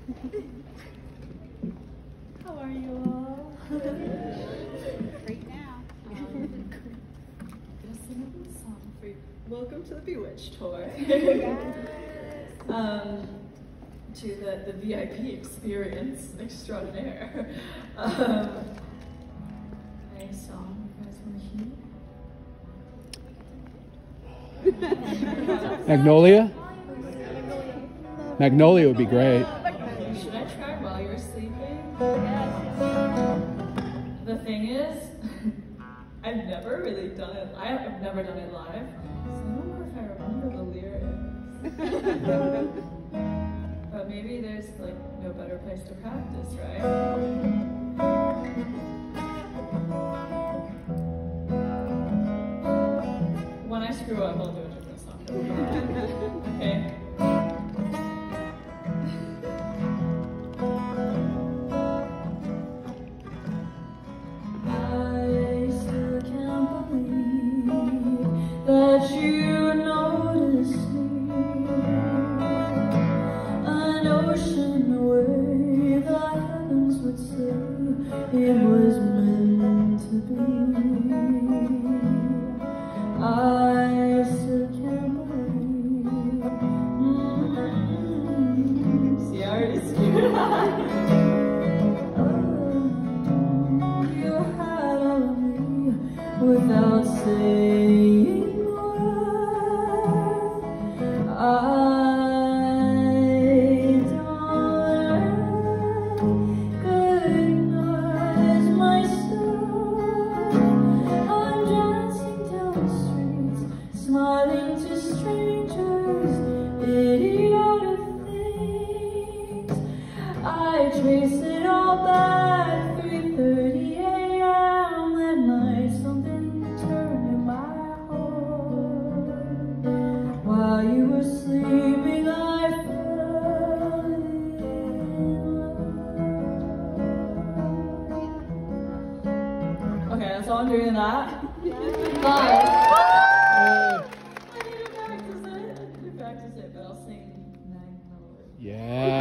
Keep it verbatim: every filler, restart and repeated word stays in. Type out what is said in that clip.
How are you all? Great now. Um, I'm gonna sing a little song for you. Welcome to the Bewitched tour. um, to the, the V I P experience extraordinaire. Um, a song you guys want to hear? Magnolia? Magnolia would be great. Should I try while you're sleeping? The thing is, I've never really done it. I've never done it live, so I don't know if I remember the lyrics. But maybe there's like no better place to practice, right? When I screw up, I'll do a different song. Okay. That you noticed me, an ocean away, the heavens would say it was meant to be. I still can't believe. Mm-hmm. See, I already scared. Oh, you had all of me without saying. I don't recognize myself. I'm dancing down the streets, smiling to strangers, idiotic things. I trace it all back, three thirty a m that night. Something turned in my heart. While you were sleeping, I fell in love. Okay, that's all I'm doing that. Bye. I need to practice it. I need to practice it, but I'll sing Magnolia. Yeah.